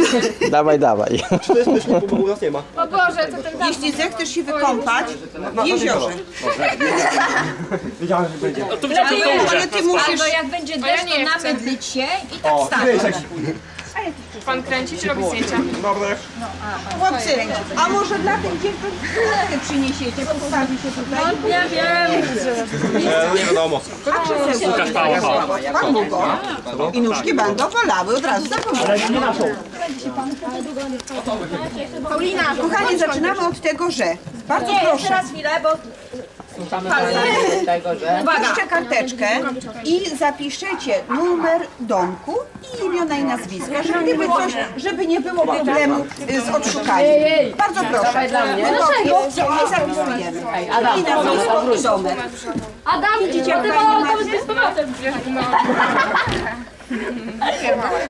Dawaj, dawaj. Czy to jest pyszne, bo u nas nie ma. O Boże, to ten tam. Jeśli zechcesz się wykąpać w jeziorze. Wiedziałem, że będzie. Ale ty musisz... Albo jak będzie deszcz, to namydlić się i tak stać. Pan kręci czy robi zdjęcia? Dobre. Chłopcy, a może dla tych dziewczyn kulkę przyniesiecie, postawi się tutaj? Ja wiem. Nie wiadomo. Pan długo. I nóżki będą bolały, od razu zapomnę. Paulina, Kochani, zaczynamy od tego, że bardzo proszę, Teraz chwilę, bo bierzcie karteczkę i zapiszecie numer domku i imiona i nazwiska, żeby gdyby coś, żeby nie było problemu z odszukaniem. Bardzo proszę. Dlaczego? Nie zapisujemy. I nazwisko i domek. Adam, idziecie, to jest z powrotem.